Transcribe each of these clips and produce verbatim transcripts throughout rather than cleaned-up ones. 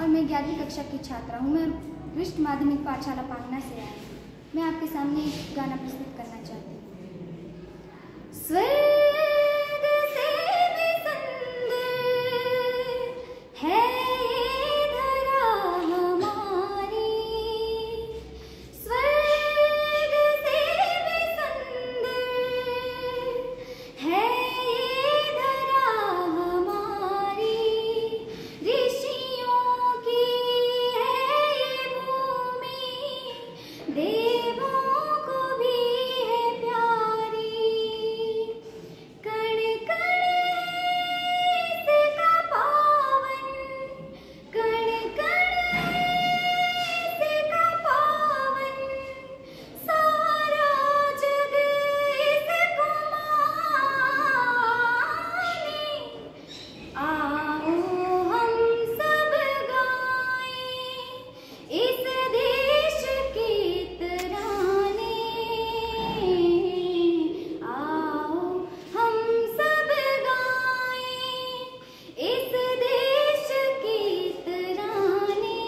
मैं ग्यारहवीं कक्षा की छात्रा हूँ। मैं वरिष्ठ माध्यमिक पाठशाला पांगना से आई हूँ। मैं आपके सामने एक गाना प्रस्तुत करना चाहती हूँ। स्वर्ग से भी सुंदर है ये धरा हमारी, स्वर्ग से भी सुंदर है ये धरा हमारी, ऋषियों की है ये भूमि, देवों को भी है प्यारी। कण कण इसका पावन, कण कण इसका पावन, सारा जग इसको माने। आओ हम सब गाएं इस देश के तराने, आओ हम सब गाएं इस देश के तराने।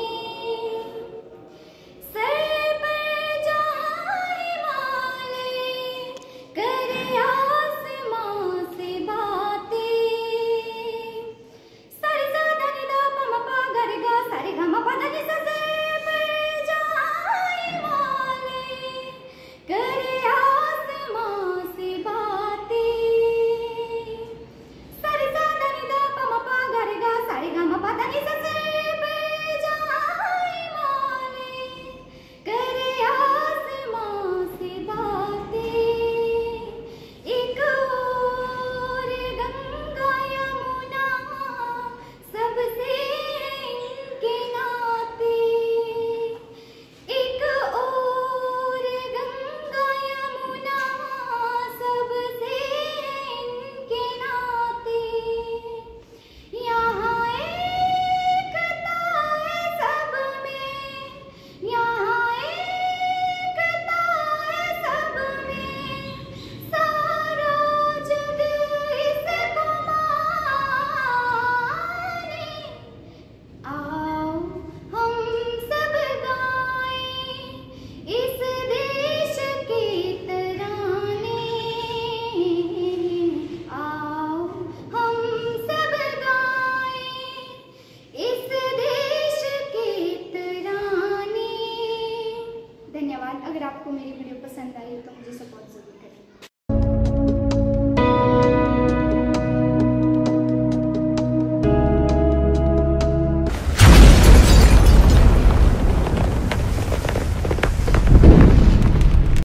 सर पर जहाँ हिमालय करे आसमां से बातें, सरि सा ध नि ध प म प ग रे ग सा रे ग म प ध नि सा। सर पर जहाँ हिमालय करे आसमां से बातें, सरि सा ध नि ध प म प ग रे ग सा रे ग म प ध नि सा। सर पर जहाँ हिमालय करे आसमां से बातें, एक और गंगा यमुना सबसे इनके नाते, एक और गंगा यमुना सबसे इनके नाते। यहाँ एकता है सब में, यहाँ एकता है सब में, सारा जग इसको माने। आओ हम सब गाएं इस देश के तराने, आओ हम सब गाएं इस देश के तराने। धन्यवाद। अगर आपको मेरी वीडियो पसंद आई तो मुझे सपोर्ट जरूर